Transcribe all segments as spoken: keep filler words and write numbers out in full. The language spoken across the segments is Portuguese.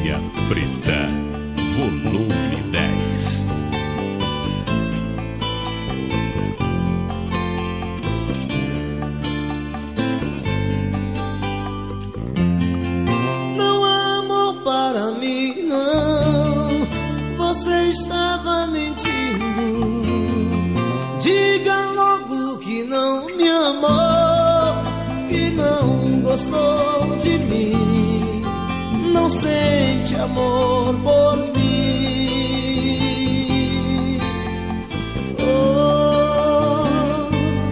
Calcinha Preta, volume dez. Não amor para mim, não. Você estava mentindo. Diga logo que não me amou, que não gostou de mim, não sente amor por mim. Oh,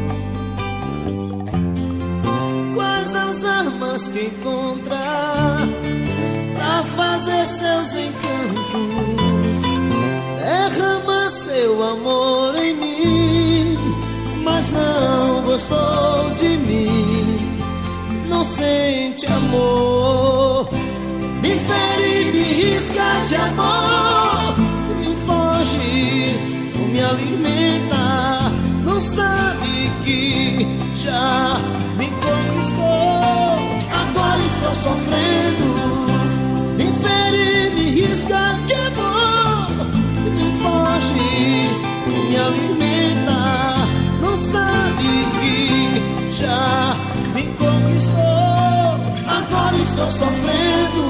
quais as armas que encontrar pra fazer seus encantos? Derrama seu amor em mim, mas não gostou de mim, não sente amor. Me fere, me risca de amor, me foge, não me alimenta, não sabe que já me conquistou. Agora estou sofrendo. Me fere, me risca de amor, me foge, não me alimenta, não sabe que já me conquistou. Agora estou sofrendo.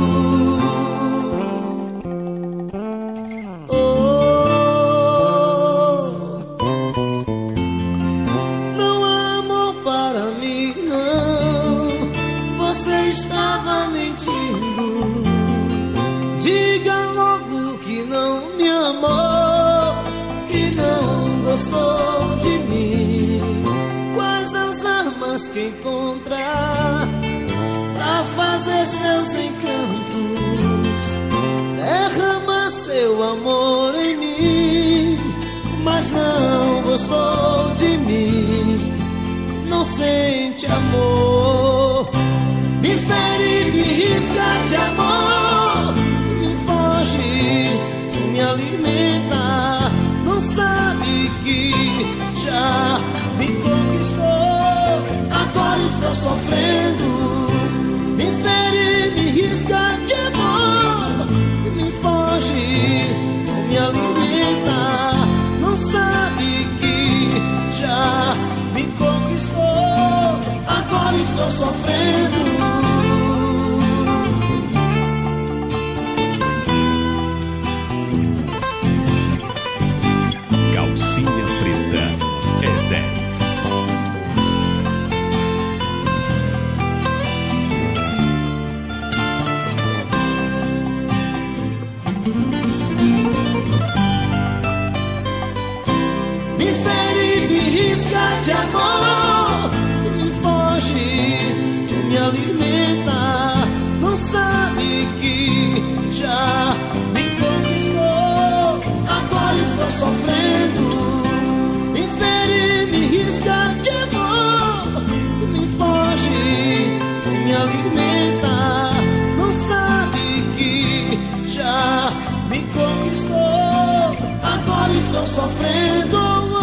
Oh, não amor para mim, não. Você estava mentindo. Diga logo que não me amou, que não gostou de mim. Quais as armas que encontrar pra fazer seus encantos? Derrama seu amor em mim, mas não gostou de mim, não sente amor. Me fere, me risca de amor, me foge, não me alimenta, não sabe que já me conquistou. Agora estou sofrendo. Me fere, me risca de amor, me foge, não me alimenta, não sabe que já me conquistou. Agora estou sofrendo. Calcinha Preta é dez. Me fere, me risca de amor, me foge, não me alimenta, não sabe que já me conquistou. Agora estou sofrendo. Me fere, me risca de amor, me foge, não me alimenta, não sabe que já me conquistou. Agora estou sofrendo.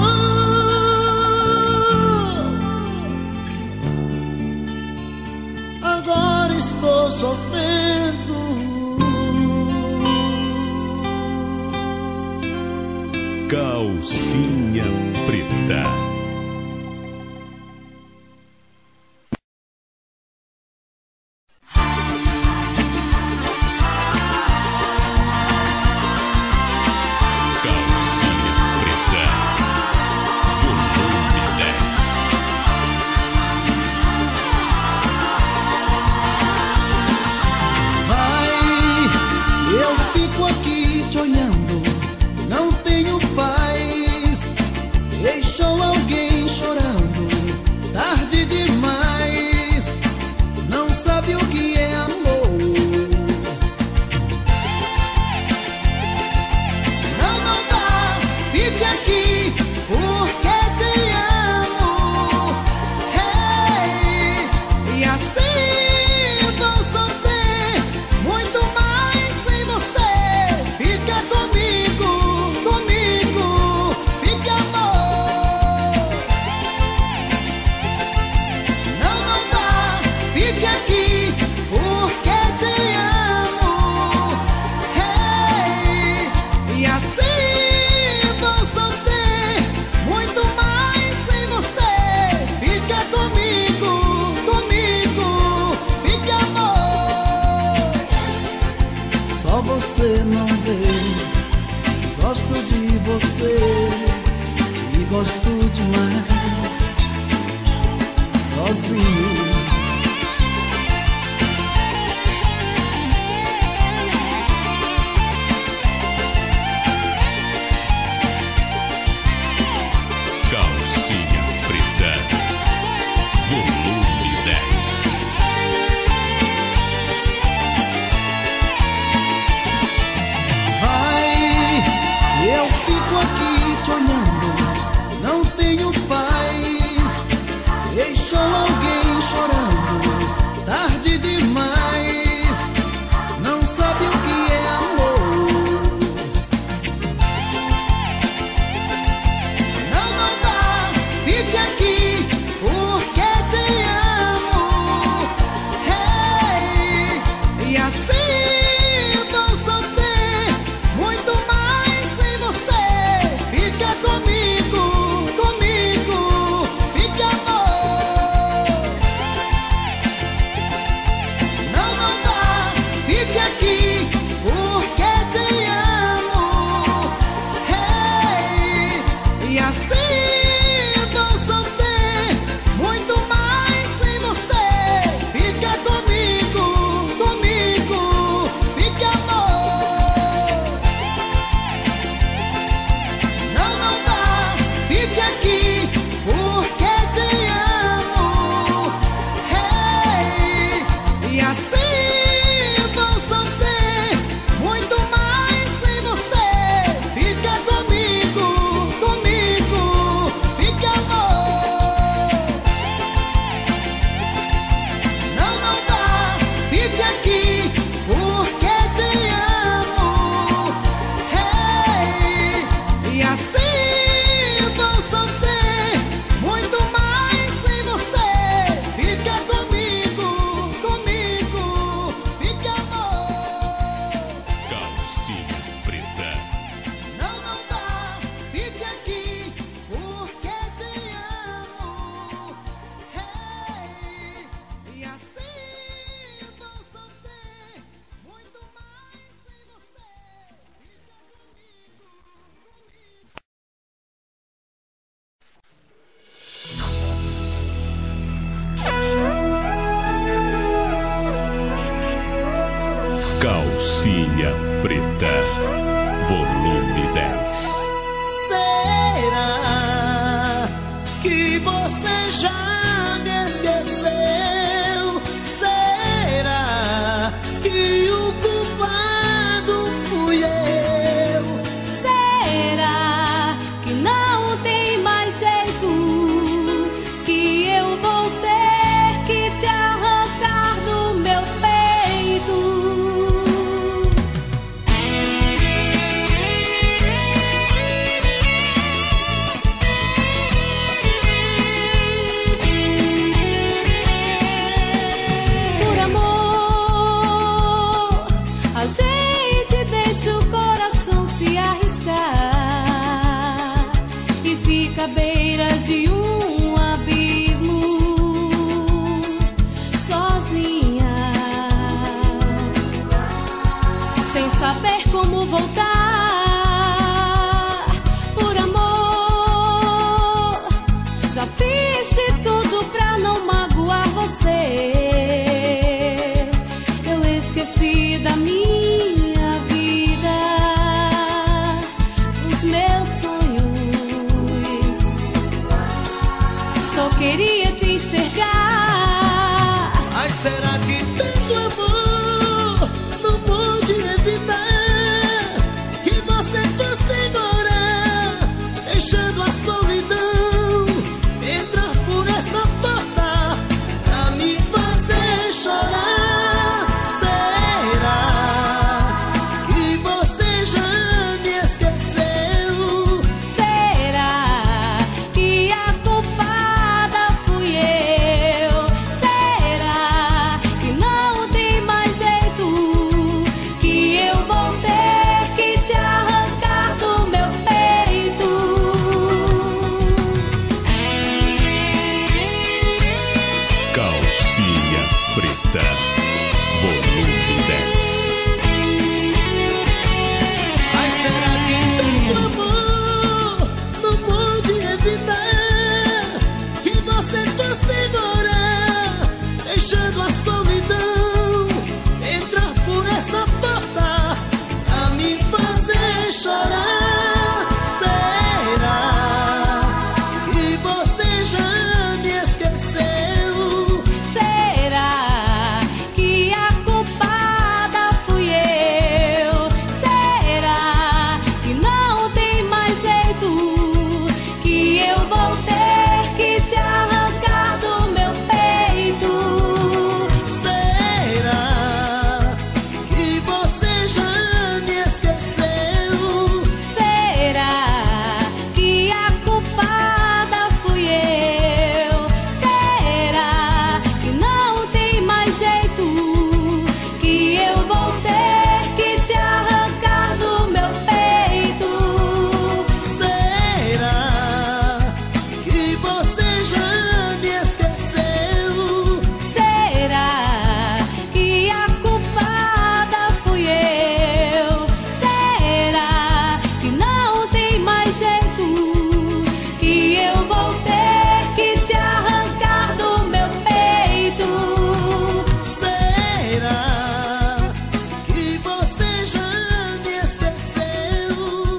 Agora estou sofrendo. Calcinha Preta. Olhando, não tenho paz. Deixou alguém Calcinha Preta, volume dez. Será que você já me esqueceu? Será que o culpado fui eu? Será que não tem mais jeito, que eu vou ter que te arrancar do meu peito? Por amor, a gente deixa o coração se arriscar e fica à beira de um abismo, sozinha, sem saber como voltar. Por amor, já fiz de tudo pra não magoar você. Eu esqueci da minha vida, os meus sonhos. Só queria te enxergar. Ai, será que tanto amor não pude evitar que você fosse embora, deixando a solidão entrar por essa porta pra me fazer chorar? Será que você já me esqueceu? Será que a culpada fui eu? Será que não tem mais jeito, que eu vou ter que te arrancar do meu peito? Calcinha Preta, volume dez. Ai, será que tanto amor não pude evitar que você fosse embora, deixando a solidão entrar por essa porta pra me fazer chorar? Será que você já me esqueceu? Será que a culpada fui eu? Será que não tem mais jeito, que eu vou ter que te arrancar do meu peito? Será que você já me esqueceu? Será que a culpada fui eu? Será que não tem mais jeito, que eu vou ter que te arrancar do meu peito? Será que você já me esqueceu? Será que a culpada fui eu? Será que não tem mais jeito, que eu vou ter que te arrancar do meu peito? Será que você já me esqueceu?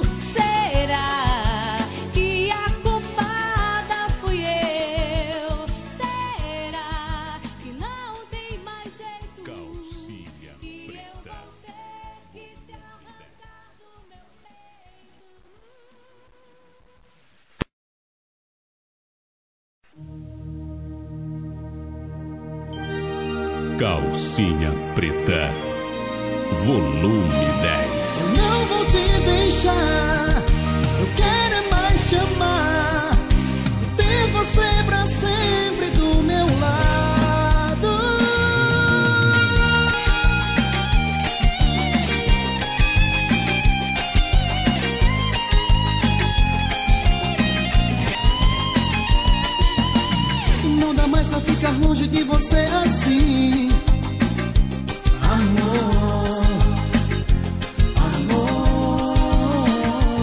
Será que a culpada fui eu? Será que não tem mais jeito, Calcinha que eu Preta, vou ter que te arrancar do meu peito? Calcinha Preta, volume dez. Eu não vou te deixar, eu quero é mais te amar, ter você pra sempre do meu lado. Não dá mais pra ficar longe de você assim, amor, amor.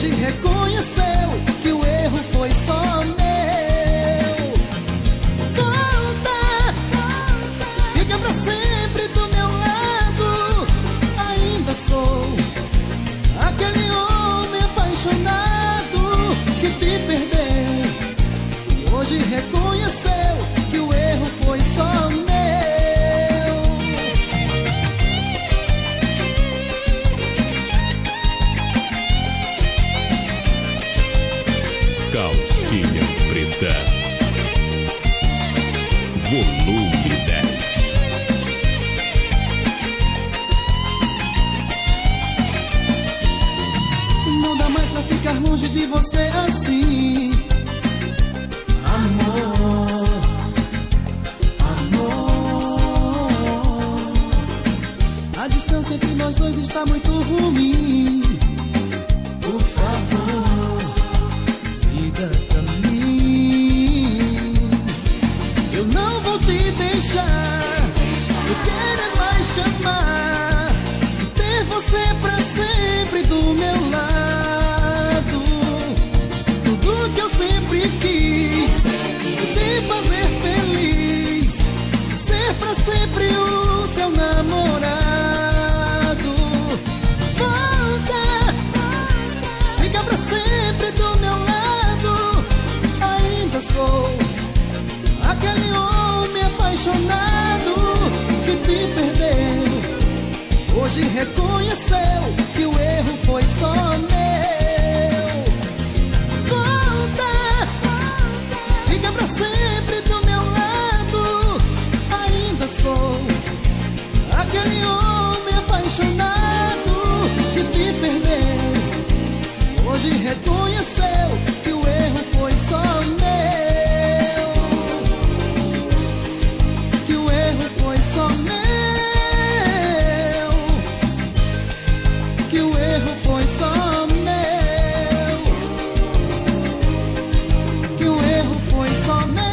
Hoje reconheceu que o erro foi só meu. Volta, fica pra sempre do meu lado. Ainda sou aquele homem apaixonado que te perdeu. E hoje reconheceu que o erro foi só meu. Calcinha Preta, volume dez. Não dá mais pra ficar longe de você assim. Amor, amor, a distância entre nós dois está muito ruim. Por favor, liga pra mim. Eu não vou te deixar. Eu quero é mais te amar, ter você pra sempre do meu lado. Tudo que eu sempre quis, te fazer feliz, ser pra sempre o seu namorado. Volta, fica pra sempre do meu lado. Ainda sou aquele homem apaixonado que te perdeu. Hoje reconheceu que o erro foi só meu. Volta, fica pra sempre do meu lado. Ainda sou aquele homem apaixonado que te perdeu. Hoje reconheceu que o erro foi só meu. Que o erro foi só meu. Que o erro foi só meu. Que o erro foi só meu.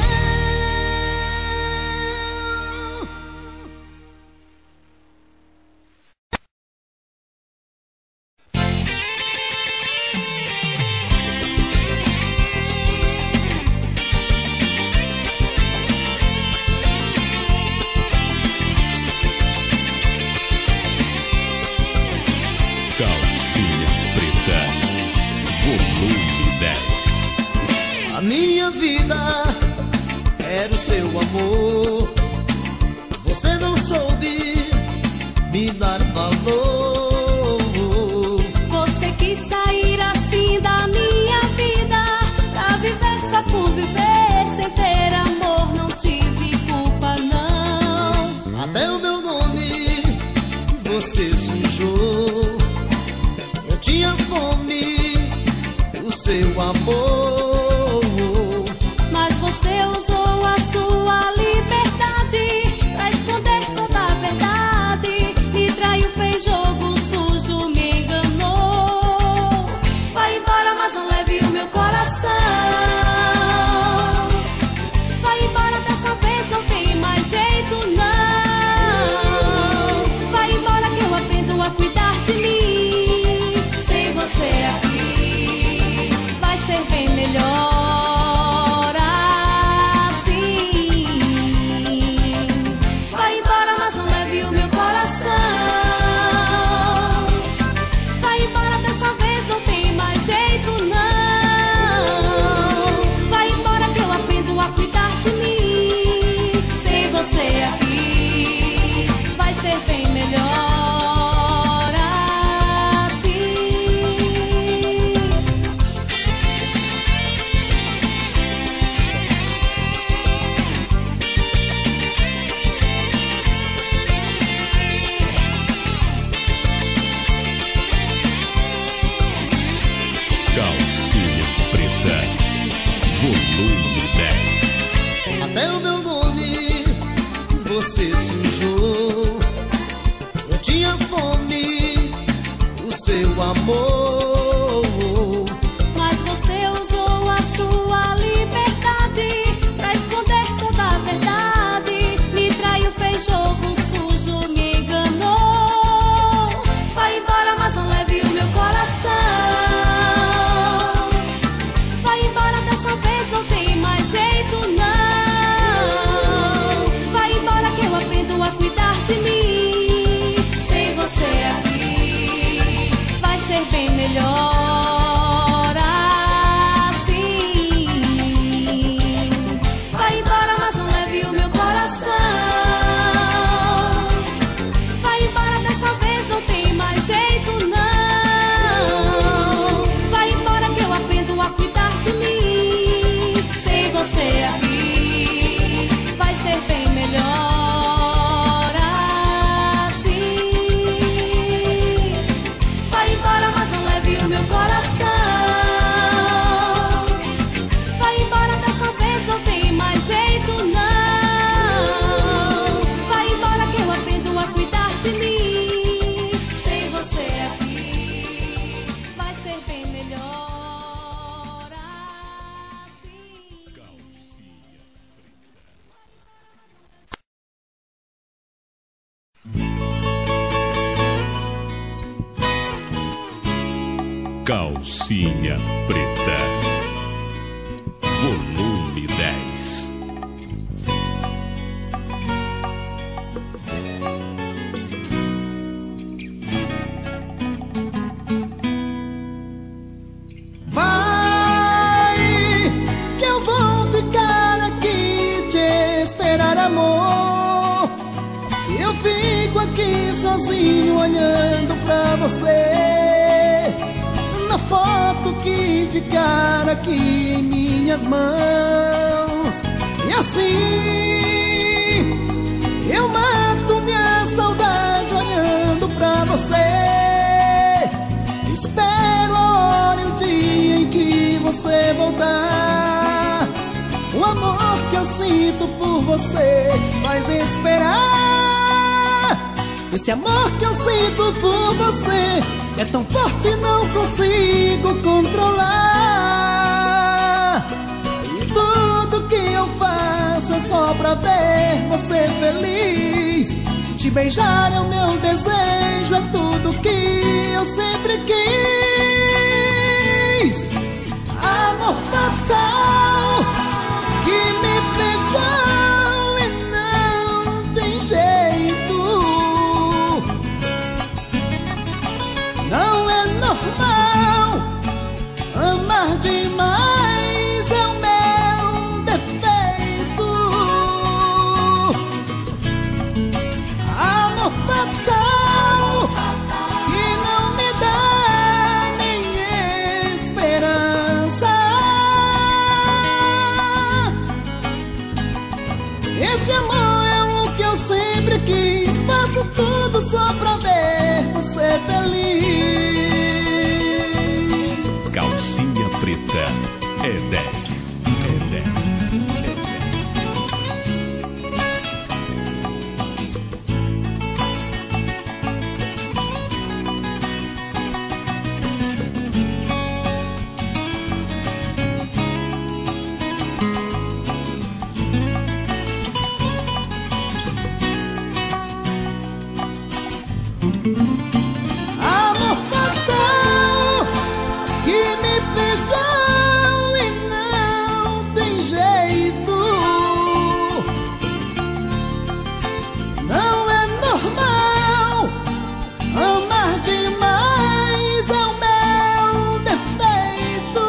Calcinha Preta, volume dez. A minha vida era o seu amor. Você não soube me dar valor. Você quis sair assim da minha vida, pra viver só por viver, sem ter amor, não tive culpa não. Até o meu nome você sujou. Eu tinha fome do seu amor, Mas você usou a sua liberdade pra esconder toda a verdade. Me traiu, fez jogo sujo, me enganou. Vai embora, mas não leve o meu coração. Vai embora, dessa vez não tem mais jeito não. Vai embora que eu aprendo a cuidar de mim. Sem você aqui vai ser bem melhor. Calcinha Preta, volume dez. Até o meu nome você sujou. Eu tinha fome do seu amor, Mas você usou a sua liberdade pra esconder toda a verdade. Me traiu, fez jogo sujo, me enganou. Vai embora, mas não leve o meu coração. Calcinha Preta, volume dez. Vai, que eu vou ficar aqui te esperar, amor. Eu fico aqui sozinho olhando pra você, na foto que ficar aqui em minhas mãos. E assim eu mato minha saudade olhando pra você. Espero a hora e o dia em que você voltar. O amor que eu sinto por você faz esperar. Esse amor que eu sinto por você é tão forte, não consigo controlar. E tudo que eu faço é só pra ver você feliz. Te beijar é o meu desejo, é tudo que eu sempre quis. Amor fatal que me pegou e não tem jeito. Não é normal, amar demais é o meu defeito. Amor fatal que não me dá nem esperança. Esse amor é o que eu sempre quis. Faço tudo só pra ver você feliz. Calcinha Preta é dez. É dez. Amor fatal que me pegou e não tem jeito. Não é normal, amar demais é o meu defeito.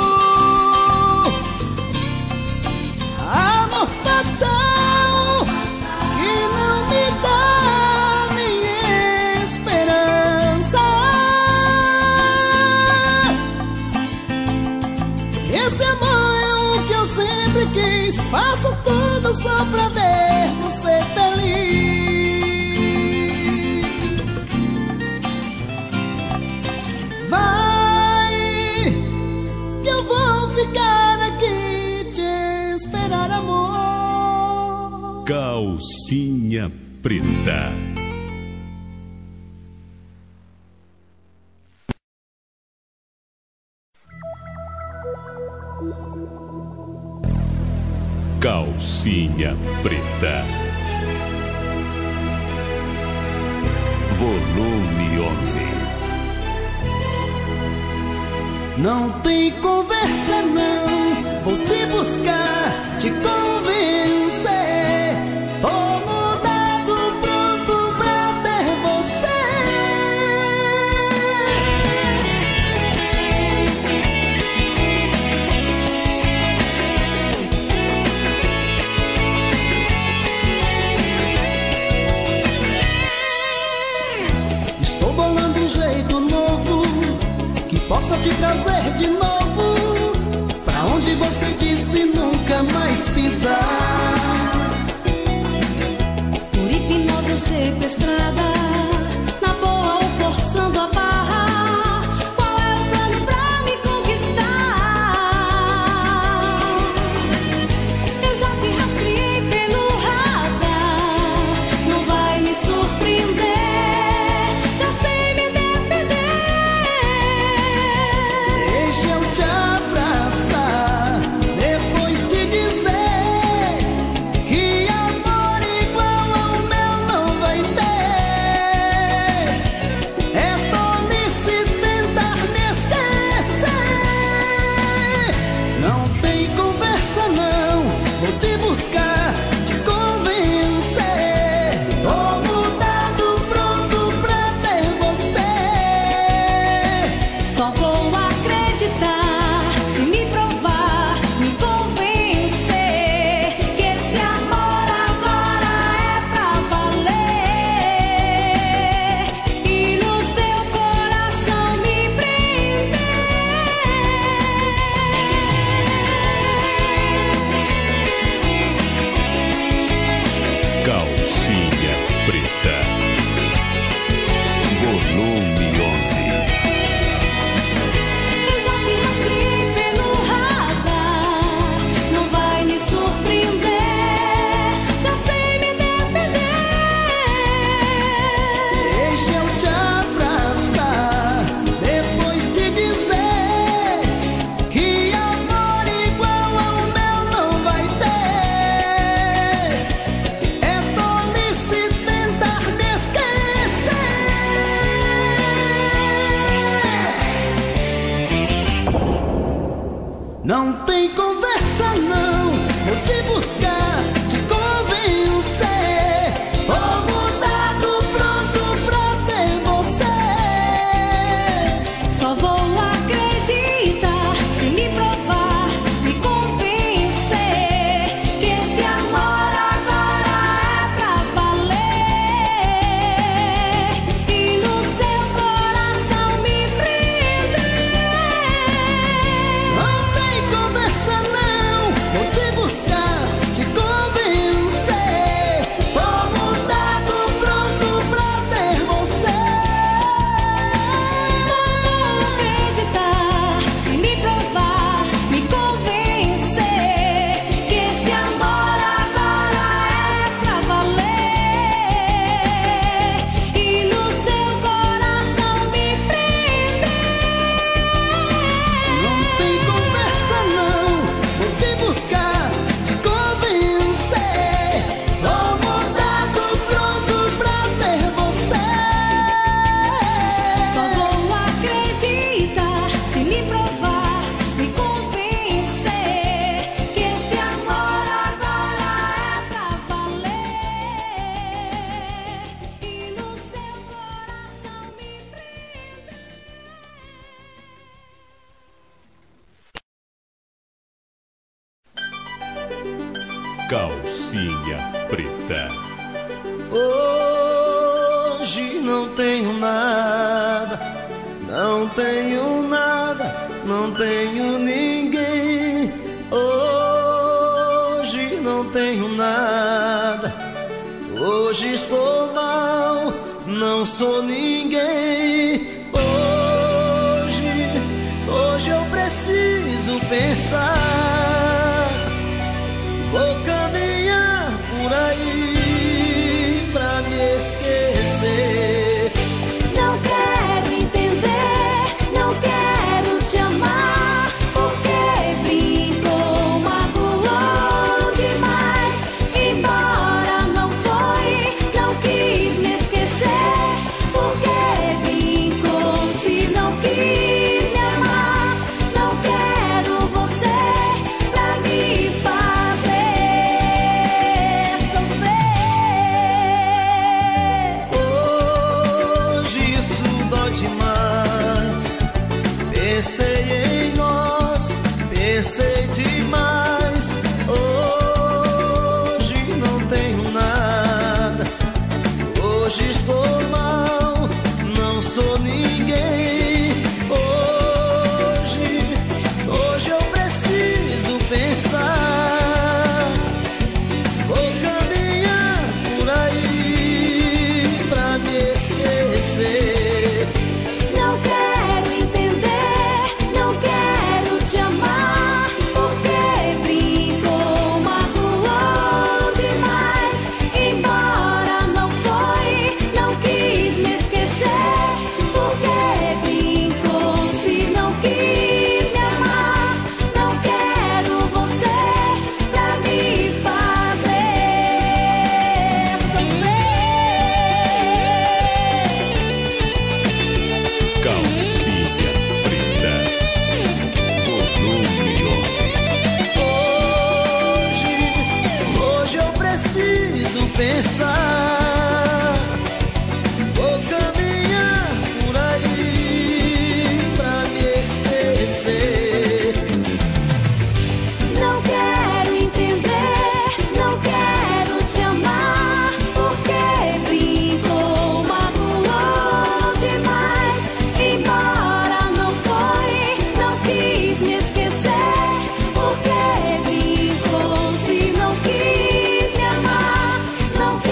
Amor fatal que não me dá nem esperança. Esse amor é o que eu sempre quis. Faço tudo só pra ver você feliz. Vai, que eu vou ficar aqui te esperar, amor. Calcinha Preta. Calcinha Preta, volume onze. Não tem conversa não, vou te buscar, te convencer. Tô mudado, pronto pra ter você. Estou bolando um jeito novo que possa te trazer de novo pra onde você disse nunca mais pisar. Por hipnose ou sequestrada, na boa ou forçando a barra, qual é o plano pra me conquistar? Eu já te rastreei pelo radar, não vai me surpreender, já sei me defender. Deixa eu te abraçar, depois te dizer Calcinha Preta. Volume onze. Eu já te mostrei pelo radar, não vai me surpreender, já sei me defender. Deixa eu te abraçar, depois te dizer que amor igual ao meu não vai ter. É tolice tentar me esquecer. Não tem conversa não, vou te buscar, te convencer. Tô mudado, pronto pra ter você. Só vou acreditar se me provar, me convencer que esse amor agora é pra valer e no seu coração me prender. Não tem conversa não, vou te buscar, te convencer. Tô mudado, pronto pra ter você. Só vou acreditar se me provar, me convencer que esse amor agora é pra valer e no seu coração me prender. Não tem conversa não, vou te buscar, te convencer. Tô mudado, pronto pra ter você. Só vou acreditar se me provar, me convencer que esse amor agora é pra valer e no seu coração me prender. Calcinha Preta. Hoje não tenho nada, não tenho nada, não tenho ninguém. Hoje não tenho nada, hoje estou mal, não sou ninguém. Hoje, hoje eu preciso pensar. Vou caminhar por aí pra me esquecer. Não quero entender, não quero te amar, porque brincou, magoou demais. Embora não foi, não quis me esquecer, porque brincou, se não quis me amar. Não quero você pra me fazer sofrer. Hoje isso dói demais. Pensei em nós, pensei demais. Hoje não tenho nada, hoje estou mal, não sou ninguém. Hoje, hoje eu preciso pensar. Vou caminhar por aí pra me esquecer. Não quero entender, não quero te amar, porque brincou, magoou demais. Embora não foi, não quis me esquecer, porque brincou, se não quis me amar. Não quero você pra me fazer sofrer. Calcinha Preta. Volume onze. Hoje, hoje eu preciso pensar. Vou caminhar por aí pra me esquecer. Não quero entender, não quero te amar, porque brincou, magoou demais. Embora não foi, não quis me esquecer, porque brincou, se não quis me amar. Não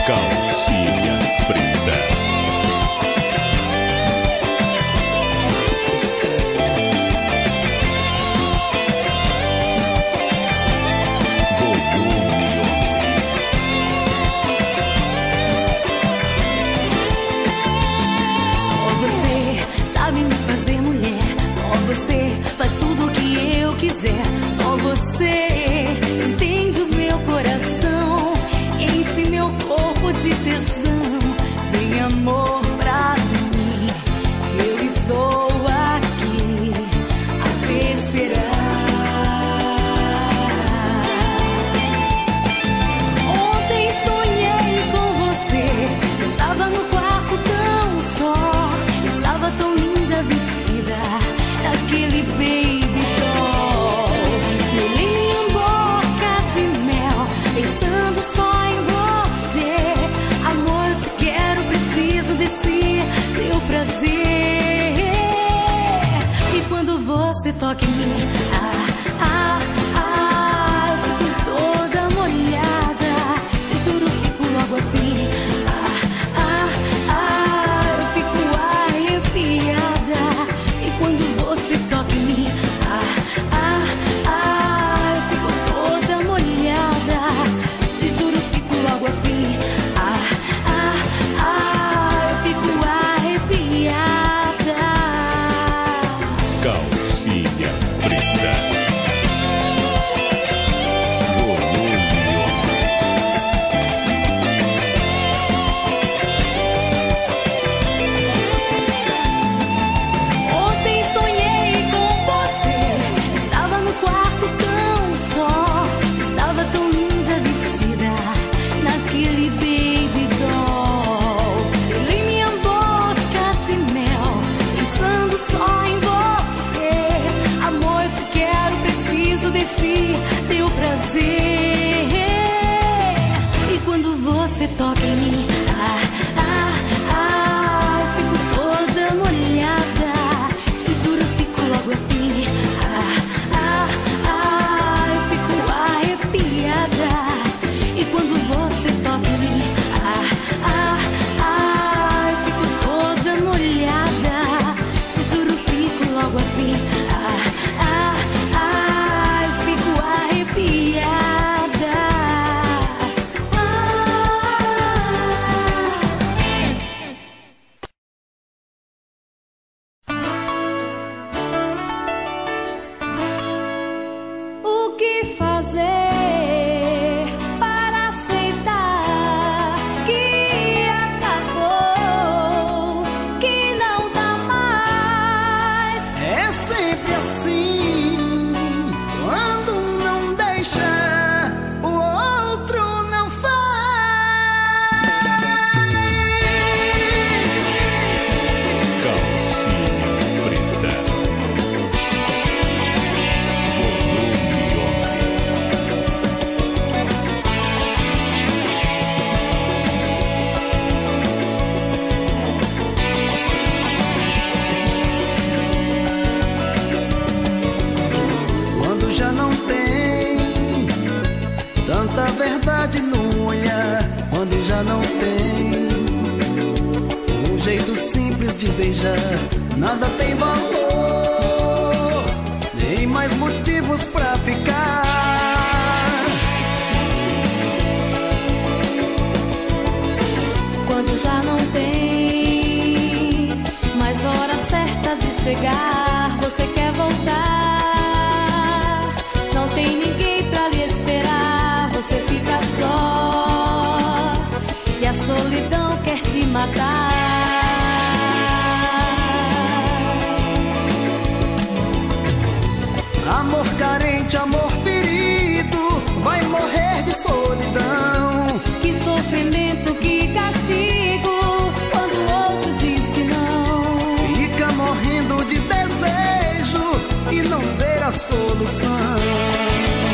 Calcinha preta. Volume onze. Só você sabe me fazer mulher. Só você faz tudo o que eu quiser. Só você entende o meu coração, enche meu corpo de tesão. Vem amor pra mim, que eu estou aqui a te esperar. Ontem sonhei com você, estava no quarto tão só, estava tão linda vestida daquele baby doll. Meu linho boca de mel, pensando só em você. Amor, eu te quero, preciso desse teu prazer. E quando você toca em mim, ah, ah, ah, eu fico toda molhada. Te juro, fico logo afim. Ah, ah, ah, eu fico arrepiada. E quando você toca em mim, ah, ah, ah, eu fico toda molhada. Te juro, fico logo afim. Ah, ah, ah, eu fico arrepiada. Calcinha preta. Volume onze. Ontem sonhei com você, estava no quarto tão só, estava tão linda vestida naquele baby doll. Em minha boca de mel, pensando só em você. Amor, eu te quero, preciso desse teu prazer. E quando você toca em mim, ah, ah, ah, eu fico toda molhada. Te juro, eu fico logo afim. Ah, ah, ah, eu fico arrepiada. E quando você toca em mim, ah, ah, ah, eu fico toda molhada. Te juro, eu fico logo afim. Ah, ah, ah, eu fico arrepiada. O que fazer para aceitar que acabou, que não dá mais? É sempre assim, quando não deixa, o outro não faz. Calcinha preta. Volume onze. Quando já não tem tanta verdade no olhar, quando já não tem um jeito simples de beijar, nada tem valor, nem mais motivos pra ficar. Quando já não tem mais hora certa de chegar, você quer voltar, não tem ninguém pra lhe esperar, você fica só e a solidão quer te matar. Amor carente, amor ferido, vai morrer de solidão. Que sofrimento, que castigo, quando o outro diz que não. Fica morrendo de desejo e não ver a solução.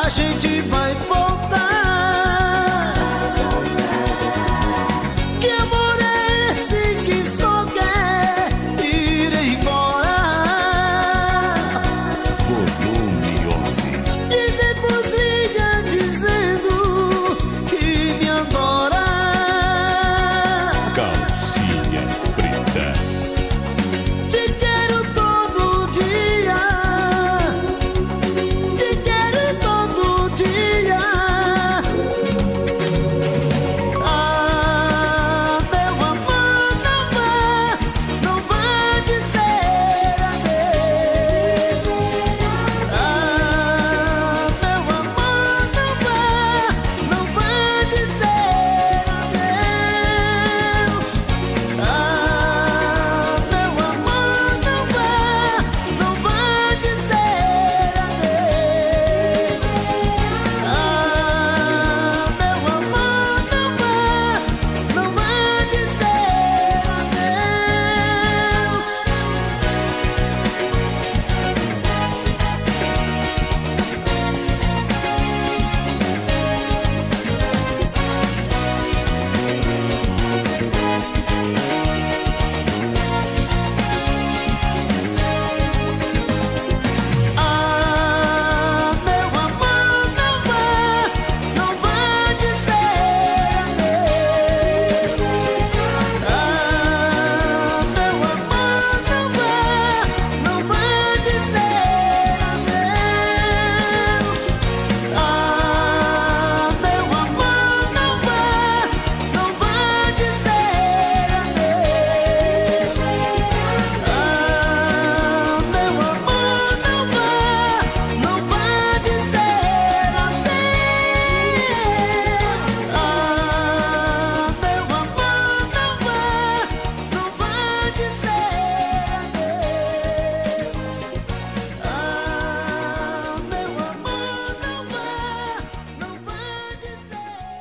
a gente vai voltar. Que amor é esse que só quer ir embora? Volume onze. E depois liga dizendo que me adora. Calcinha preta. Te quero todo dia. Te quero todo dia. Ah, meu amor, não vá, não vá dizer adeus. Ah, meu amor, não vá, não vá dizer adeus. Ah, meu amor, não vá, não vá dizer adeus. Ah, meu amor, não vá, não vá dizer adeus. Ah, meu amor, não vá, não vá dizer adeus. Ah, meu amor, não vá, não vá dizer adeus. Ah, meu amor, não vá, não vá dizer adeus. Ah, meu amor, não vá, não vá dizer adeus. Ah, meu amor, não vá, não vá dizer adeus. Ah, meu amor, não vá, não vá dizer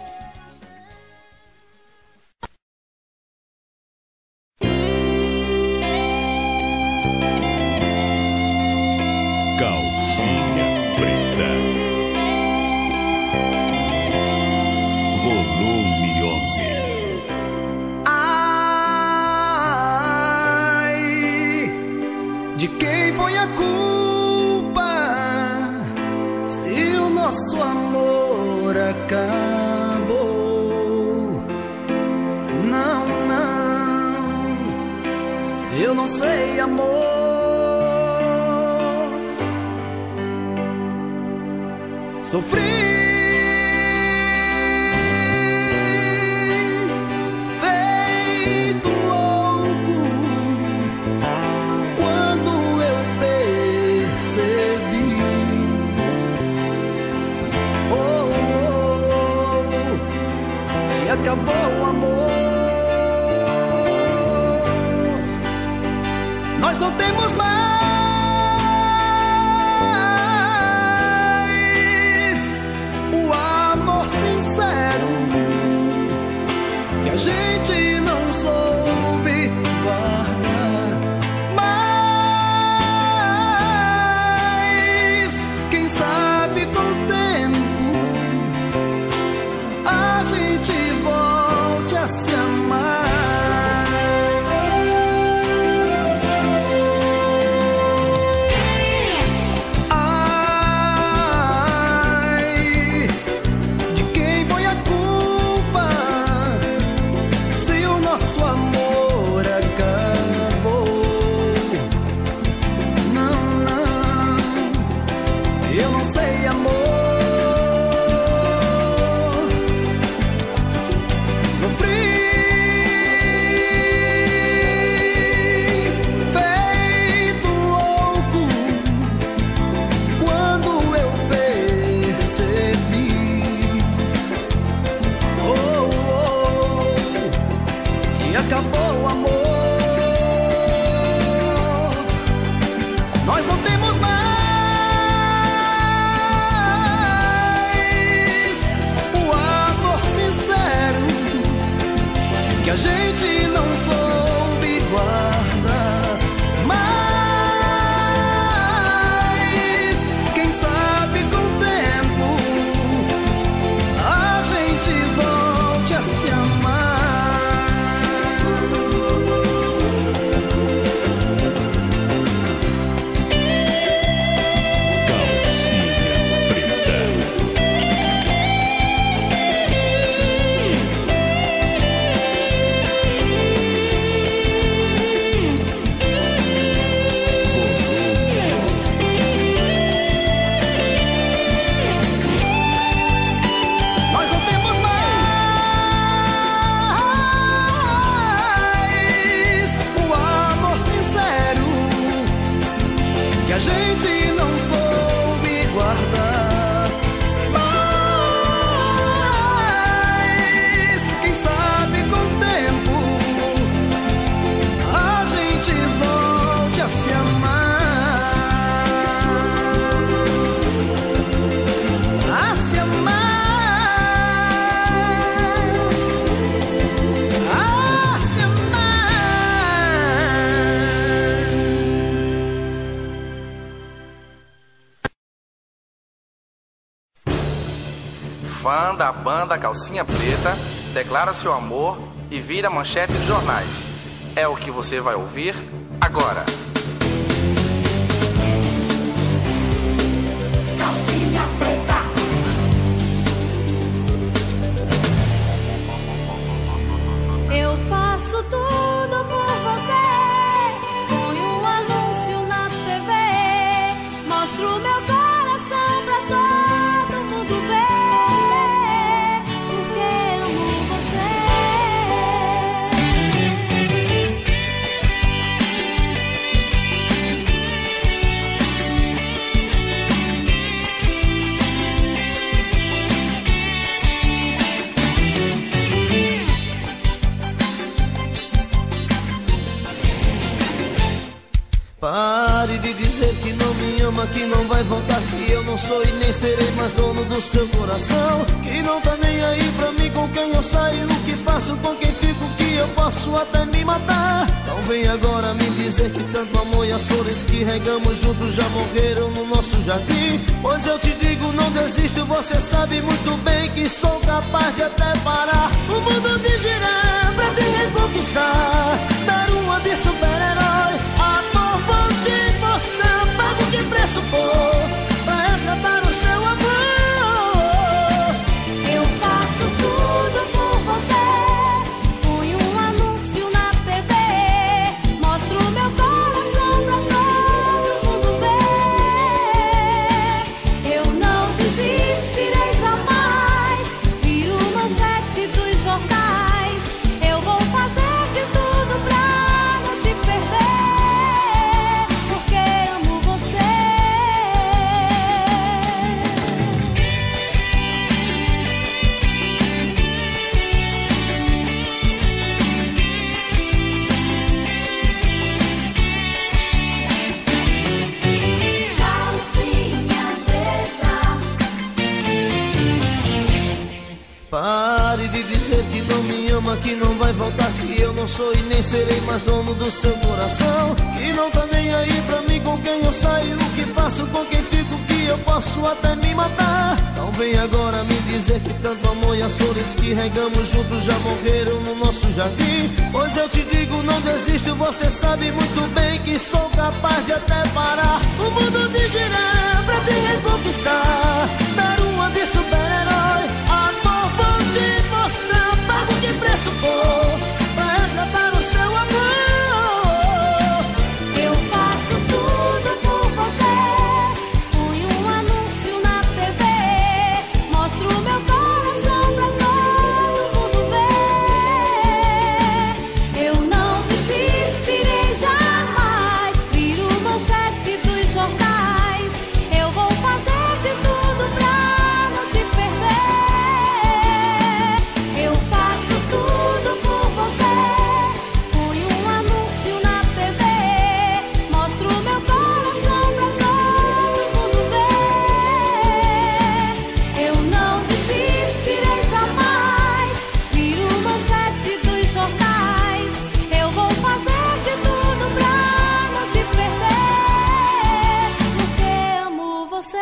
Calcinha preta. Volume onze. Ai, de quem foi a culpa se o nosso amor acabou? Não, não, eu não sei, amor. Sofri, feito louco, quando eu percebi. Oh, oh, oh, e acabou o amor. Nós não temos mais o amor sincero que a gente não soube guardar. Mas quem sabe com o tempo a gente volta fã da banda Calcinha Preta, declara seu amor e vira manchete de jornais. É o que você vai ouvir agora. Calcinha Preta. Eu faço tudo por você, ponho um anúncio na T V, mostro meu coração pra todo mundo ver, porque amo você. Pare de dizer que não me ama, que não vai voltar, que eu não sou e nem serei mais dono do seu coração, que não tá nem aí pra mim com quem eu saio, o que faço, com quem fico, que eu posso até me matar. Não vem agora me dizer que tanto amor e as flores que regamos juntos já morreram no nosso jardim, pois eu te digo, não desisto, você sabe muito bem que sou capaz de até parar o mundo de girar pra te reconquistar, dar uma de super-herói. Amor, vou te mostrar, pago que preço for pra resgatar o seu amor. Eu faço tudo por você, ponho um anúncio na T V, mostro meu coração pra todo mundo ver. Eu não desistirei jamais, viro manchete dos jornais. Eu vou fazer de tudo pra não te perder, porque amo você. Calcinha preta. Pare de dizer que não me ama, que não vai voltar, que eu não sou e nem serei mais dono do seu coração, que não tá nem aí pra mim com quem eu saio, o que faço, com quem fico, que eu posso até me matar. Não vem agora me dizer que tanto amor e as flores que regamos juntos já morreram no nosso jardim, pois eu te digo, não desisto, você sabe muito bem que sou capaz de até parar o mundo de girar pra te reconquistar, dar uma de super-herói. Amor, vou te mostrar, pago que preço for pra resgatar o seu amor. Eu faço tudo por você, ponho um anúncio na T V, mostro meu coração pra todo mundo ver. Eu não desistirei jamais, viro manchete dos jornais. Eu vou fazer de tudo pra não te perder. Eu faço tudo por você, ponho um anúncio na T V, mostro meu coração pra todo mundo ver. Eu não desistirei jamais, viro manchete dos jornais. Eu vou fazer de tudo pra não te perder, porque amo você.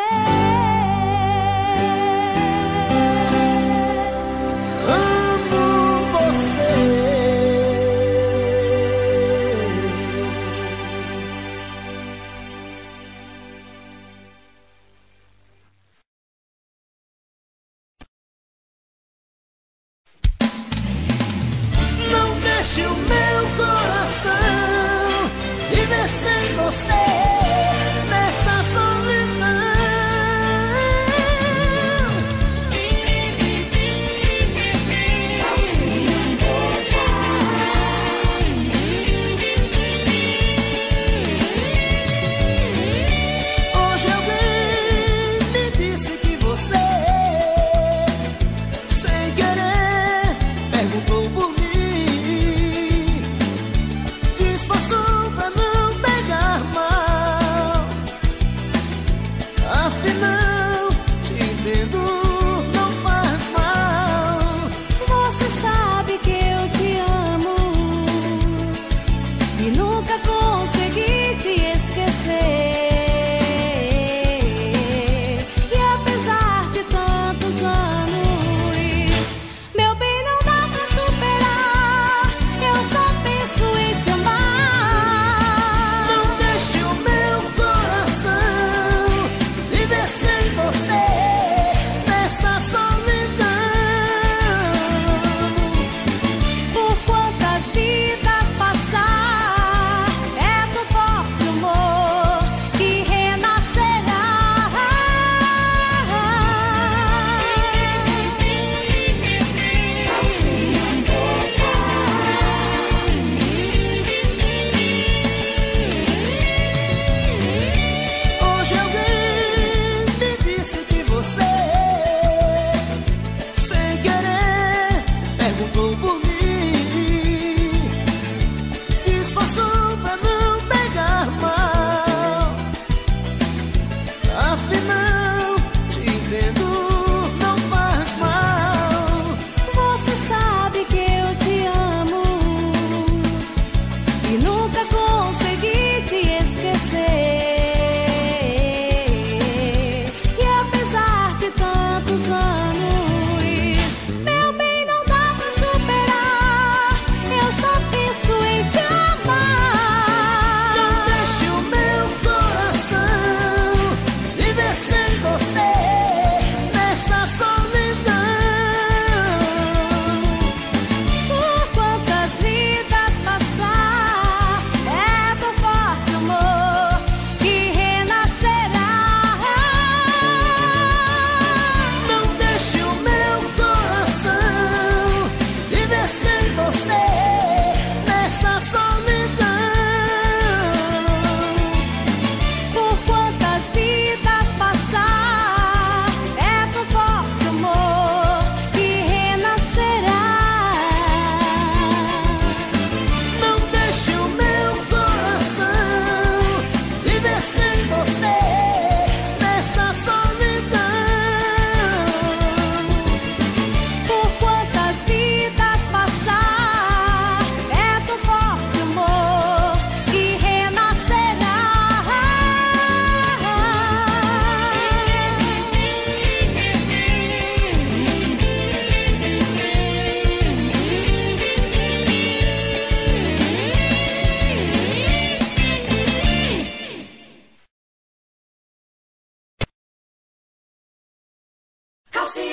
Amo você. Não deixe o meu coração viver sem você nessa solidão. Hoje alguém me disse que você, sem querer, perguntou por mim.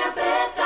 calcinha preta.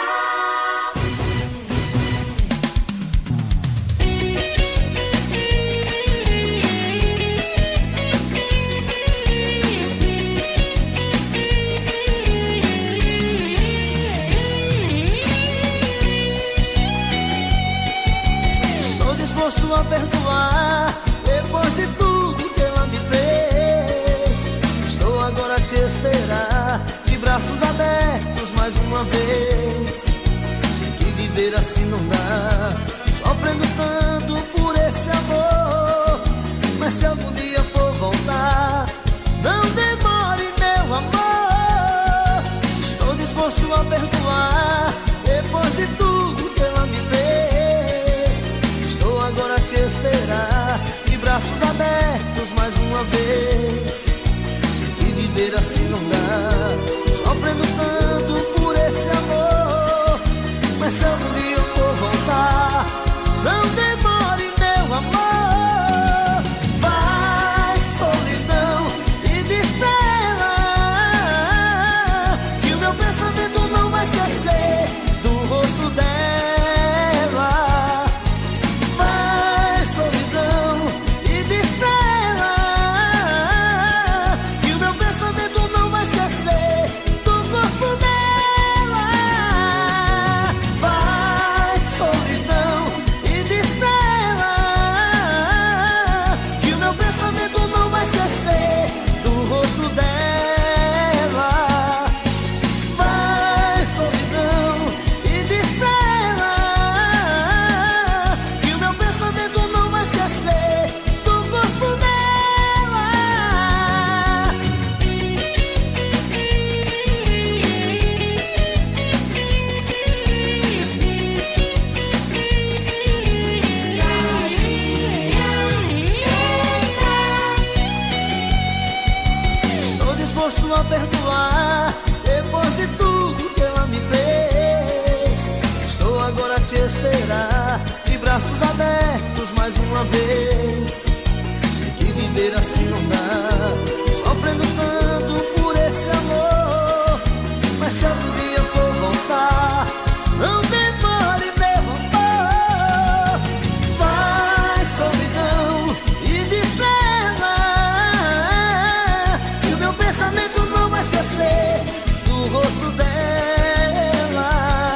Estou disposto a perdoar depois de tudo que ela me fez. Estou agora a te esperar de braços abertos mais uma vez. Sei que viver assim não dá, sofrendo tanto por esse amor. Mas se algum dia for voltar, não demore, meu amor. Estou disposto a perdoar depois de tudo que ela me fez. Estou agora a te esperar de braços abertos mais uma vez. Sei que viver assim não dá, sofrendo tanto por esse amor. Mas se algum dia eu for voltar, não demore, meu amor. Vai, solidão, e diz pra ela que o meu pensamento não vai esquecer do rosto dela. Vai, solidão, e diz pra ela que o meu pensamento não vai esquecer do corpo dela. Vai, solidão, e diz pra ela que o meu pensamento não vai esquecer do rosto dela. Vai, solidão, e diz pra ela que o meu pensamento não vai esquecer do corpo dela. Estou disposto a perdoar depois de tudo que ela me fez. Estou agora a te esperar de braços abertos mais uma vez. Sei que viver assim não dá, sofrendo tanto por esse amor. Mas se algum dia eu for voltar, não demore, meu amor. Vai, solidão, e diz pra ela que o meu pensamento não vai esquecer do rosto dela.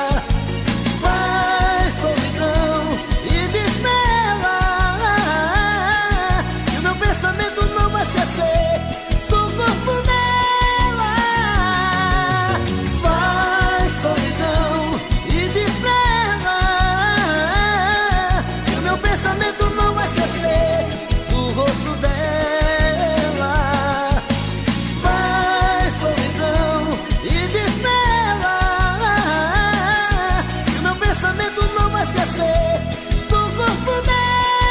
Vai, solidão, e diz pra ela que o meu pensamento não vai esquecer do corpo dela. Vai, solidão, e diz pra ela que o meu pensamento não vai esquecer do rosto dela. Vai, solidão, e diz pra ela que o meu pensamento não vai esquecer do corpo dela.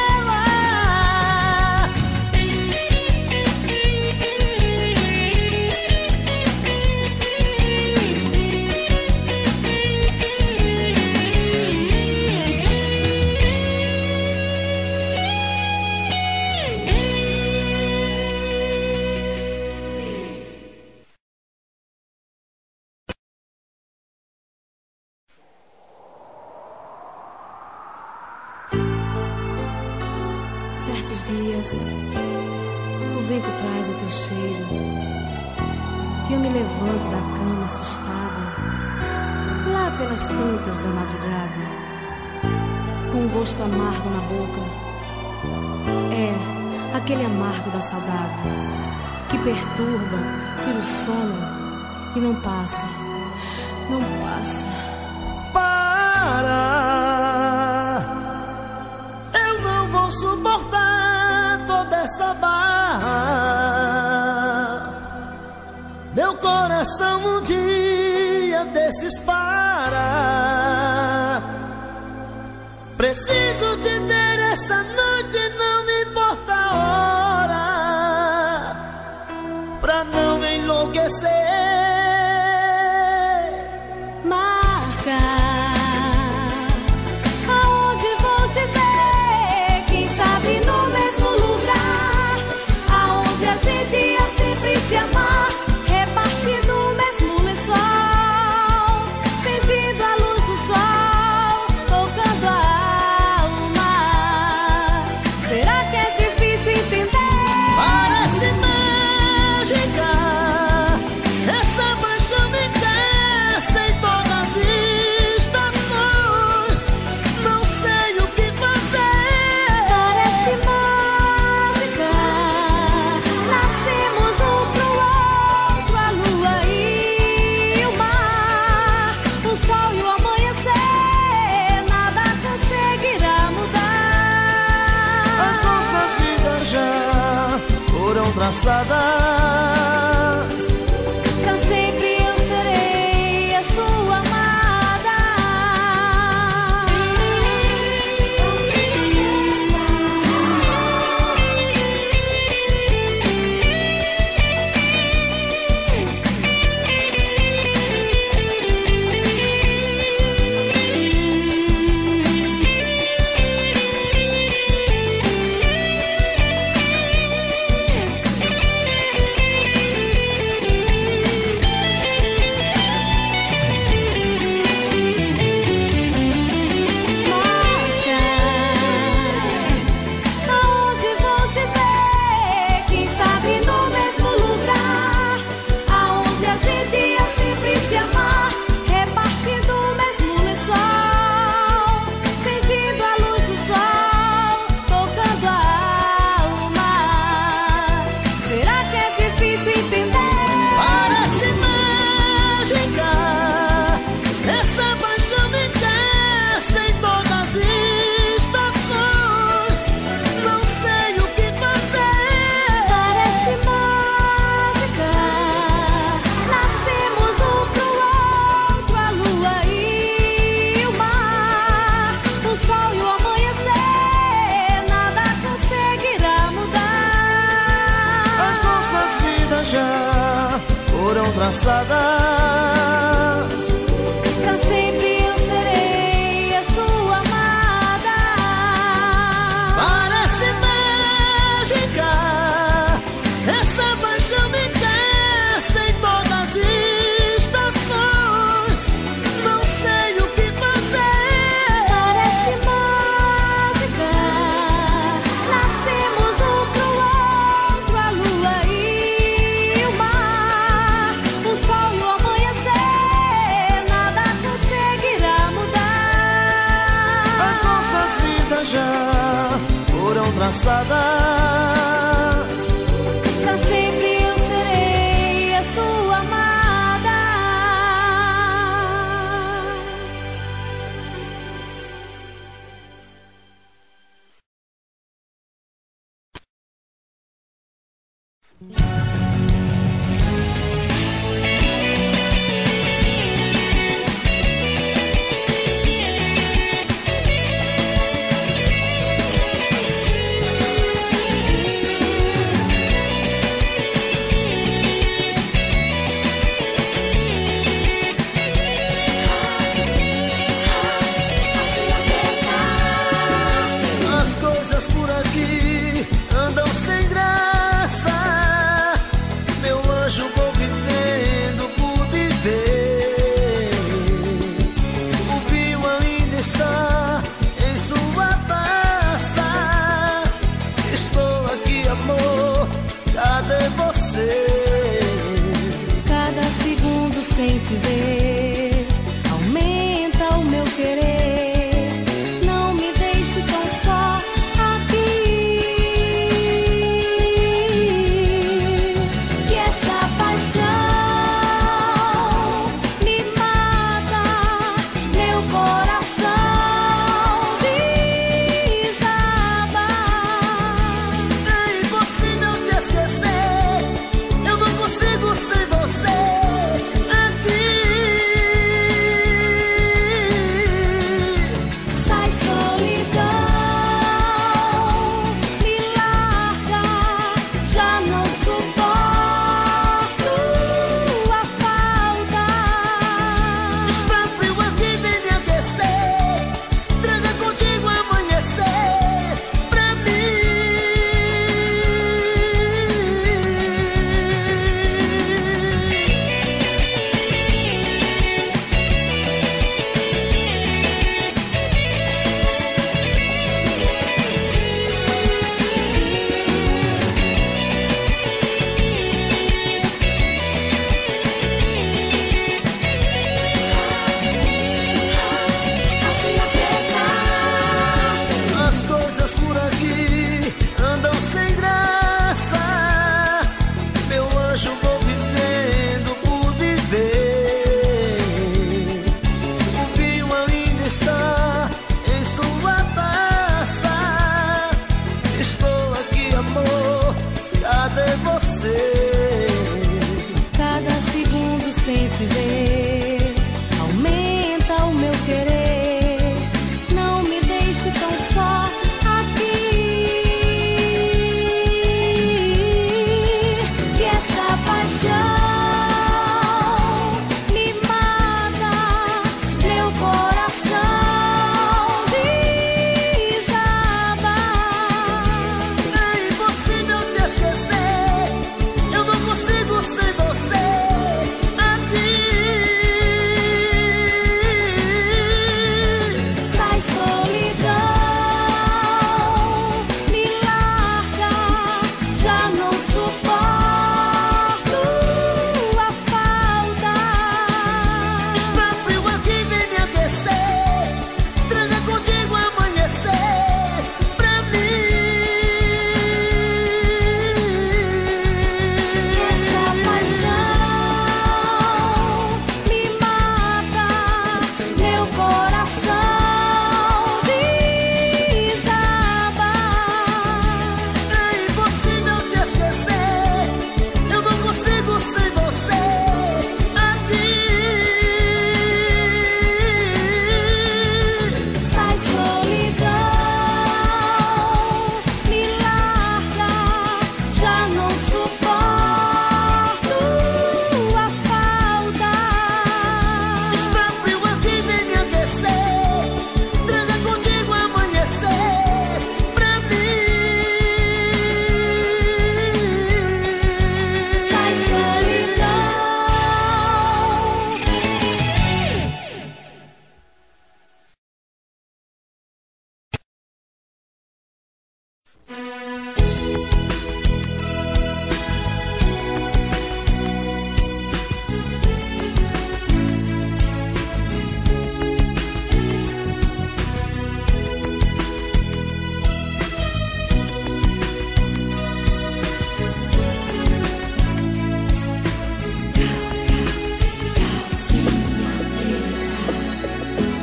Certos dias, o vento traz o teu cheiro e eu me levanto da cama assustada, lá pelas tantas da madrugada, com um gosto amargo na boca. É aquele amargo da saudade que perturba, tira o sono e não passa, não passa. Para, eu não vou suportar toda essa barra. Meu coração um dia desses para. Preciso te ver essa noite, não me importa a hora, pra não enlouquecer. Marca aonde vou te ver, quem sabe no mesmo lugar, aonde a gente ia sempre se amar, repartido no mesmo lençol, sem sol e o amanhecer, nada conseguirá mudar. As nossas vidas já foram traçadas. Pra sempre eu serei a sua amada. Traçadas. Pra sempre eu serei a sua amada. Parece mágica essa paixão intensa em todas as estações. Não sei o que fazer. Parece mágica. Nascemos um pro outro, a lua e o mar. O sol e o amanhecer, nada conseguirá mudar. As nossas vidas já foram traçadas. Pra sempre eu serei a sua amada. As coisas por aqui andam sem graça.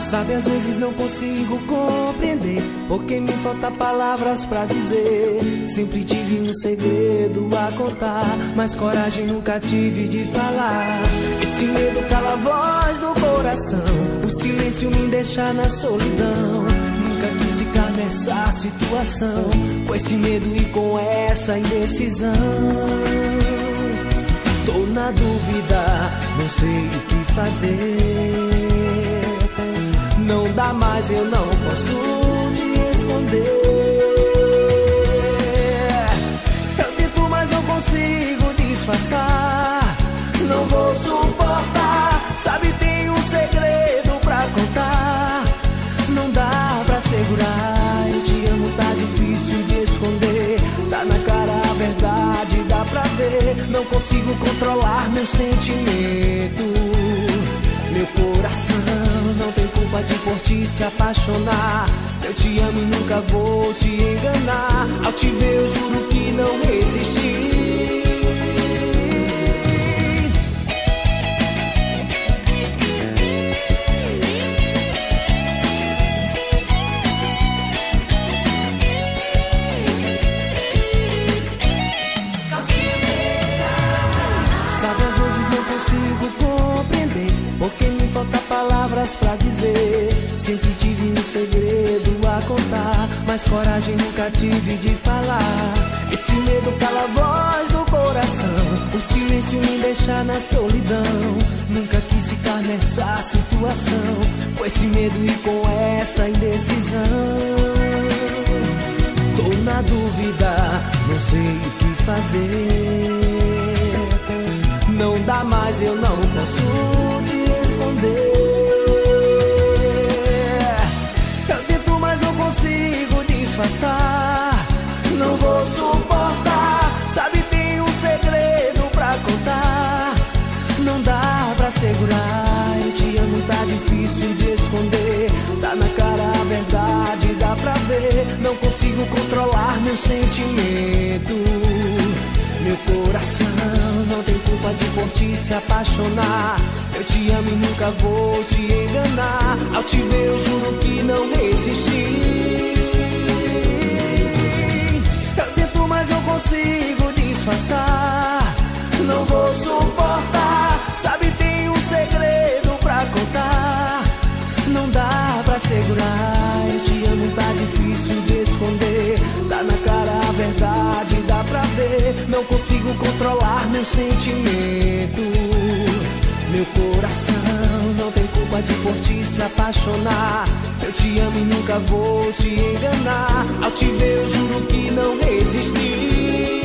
Sabe, às vezes não consigo compreender, porque me falta palavras pra dizer. Sempre tive um segredo a contar, mas coragem nunca tive de falar. Esse medo cala a voz do coração, o silêncio me deixa na solidão. Nunca quis ficar nessa situação, com esse medo e com essa indecisão. Tô na dúvida, não sei o que fazer. Não dá mais, eu não posso te esconder. Eu tento, mas não consigo disfarçar. Não vou suportar. Sabe, tem um segredo pra contar. Não dá pra segurar. Eu te amo, tá difícil de esconder. Tá na cara a verdade, dá pra ver. Não consigo controlar meu sentimento. Meu coração não tem culpa de por ti se apaixonar. Eu te amo e nunca vou te enganar. Ao te ver eu juro que não resisti. Sabe, às vezes não consigo compreender, porque me falta palavras pra dizer. Sempre tive um segredo a contar, mas coragem nunca tive de falar. Esse medo cala a voz do coração, o silêncio me deixa na solidão. Nunca quis ficar nessa situação, com esse medo e com essa indecisão. Tô na dúvida, não sei o que fazer. Não dá mais, eu não posso te esconder. Eu tento, mas não consigo disfarçar. Não vou suportar. Sabe, tem um segredo pra contar. Não dá pra segurar. Eu te amo, tá difícil de esconder. Tá na cara a verdade, dá pra ver. Não consigo controlar meu sentimento. Meu coração não tem culpa de por ti se apaixonar. Eu te amo e nunca vou te enganar. Ao te ver eu juro que não resisti. Eu tento, mas não consigo disfarçar. Não vou suportar. Sabe, tem um segredo pra contar. Não dá pra segurar. Eu te amo, tá difícil de esconder. Tá na cara a verdade, dá pra ver. Não consigo controlar meu sentimento. Meu coração não tem culpa de por ti se apaixonar. Eu te amo e nunca vou te enganar. Ao te ver eu juro que não resisti.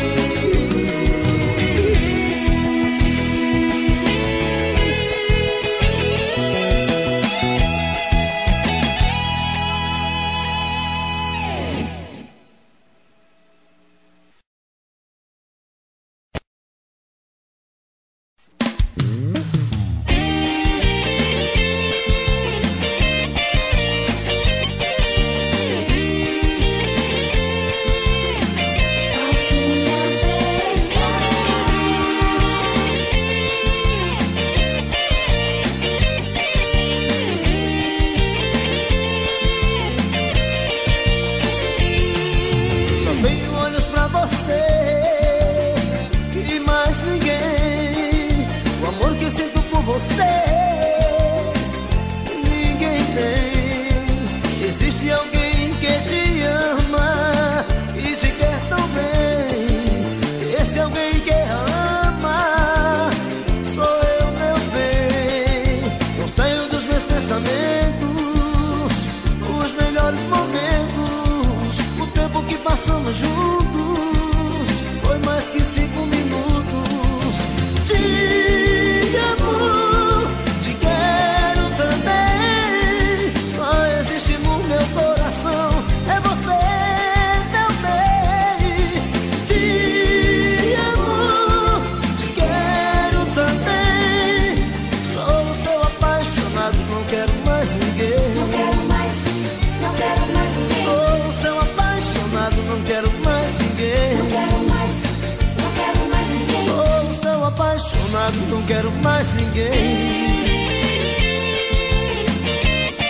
Passamos juntos, foi mais que cinco minutos. Te amo, te quero também. Só existe no meu coração, é você, meu bem. Te amo, te quero também. Sou o seu apaixonado, não quero mais ninguém. Não quero mais, não quero mais ninguém. Sou o seu apaixonado, não quero mais ninguém. Não quero mais, não quero mais ninguém. Sou o seu apaixonado, não quero mais ninguém.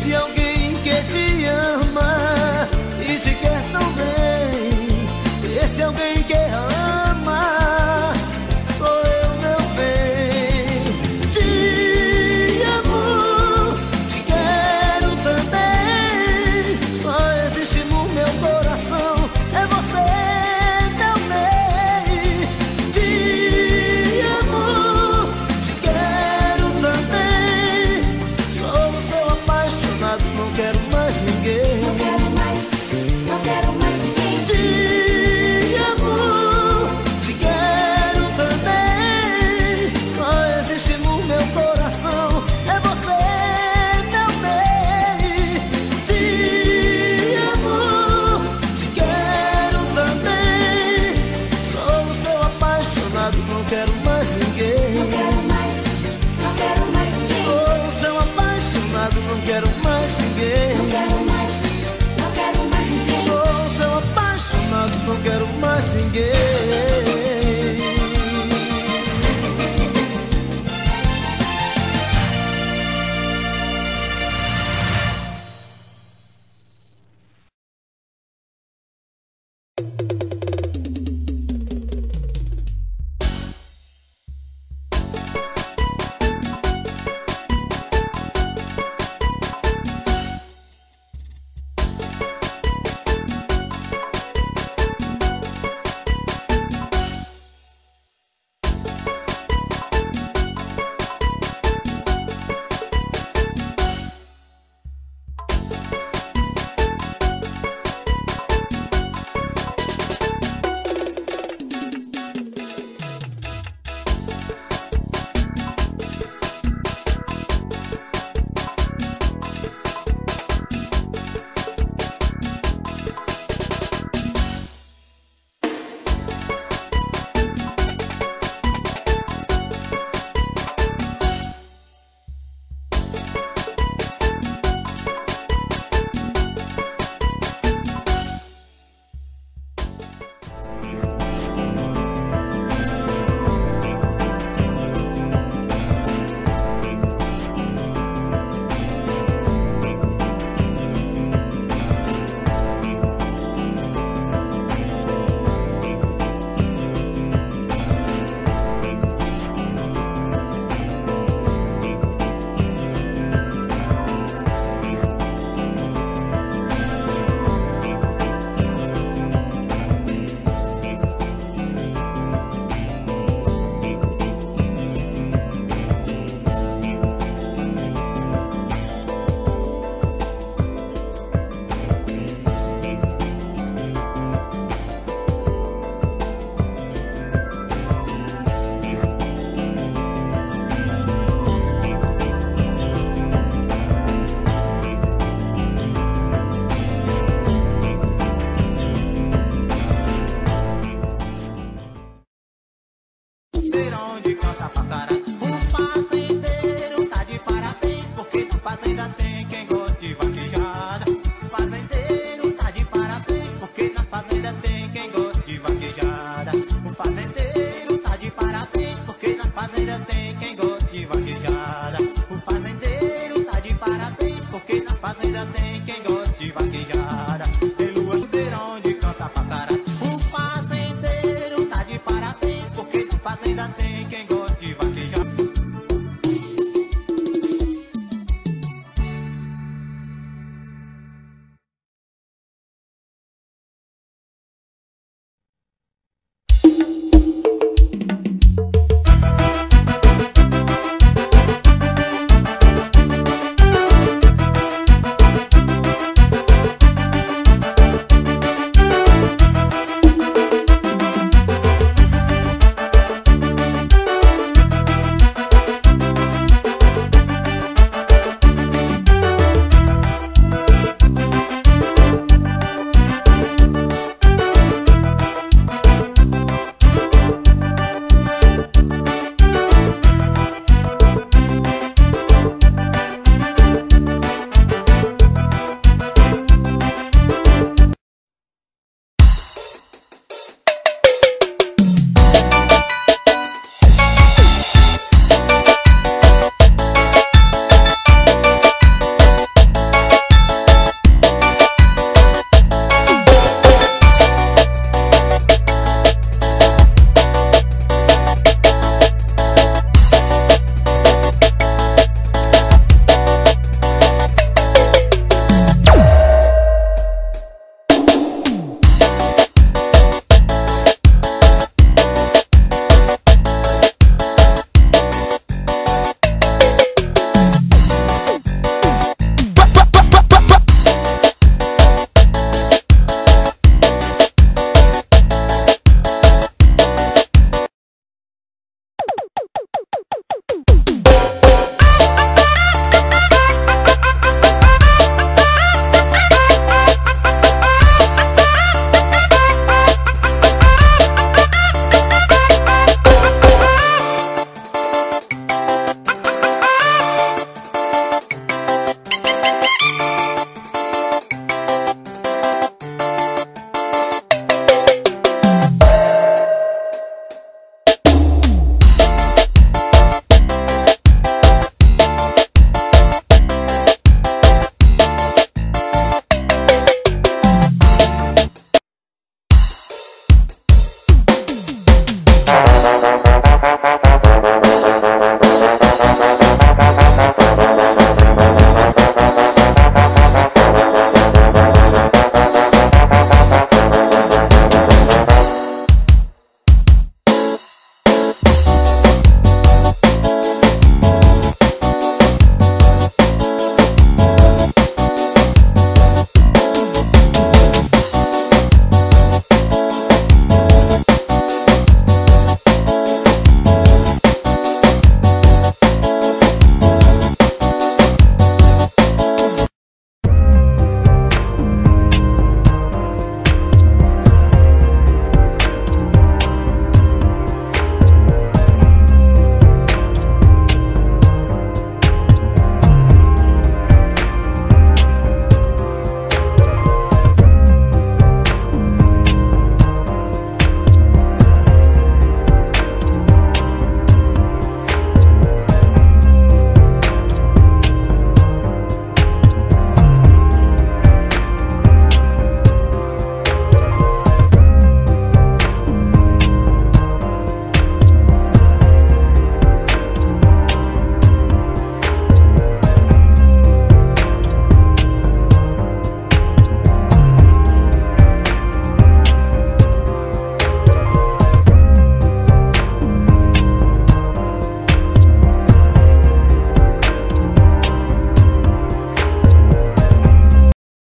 Se alguém que te ama e te quer tão bem, esse alguém que ama sou eu, meu bem. Te amo, te quero também, só existe no meu coração é você, meu bem. Te amo, te quero também, sou o seu apaixonado, não quero mais ninguém. Não quero mais, não quero mais ninguém. Te amo, te quero também, só existe no meu coração é você, meu bem. Te amo, te quero também, sou o seu apaixonado, não quero mais ninguém. Não quero mais, não quero mais ninguém. Sou o seu apaixonado, não quero mais ninguém. Não quero mais, não quero mais ninguém. Sou seu apaixonado, não quero mais ninguém. Fazenda tem quem gosta.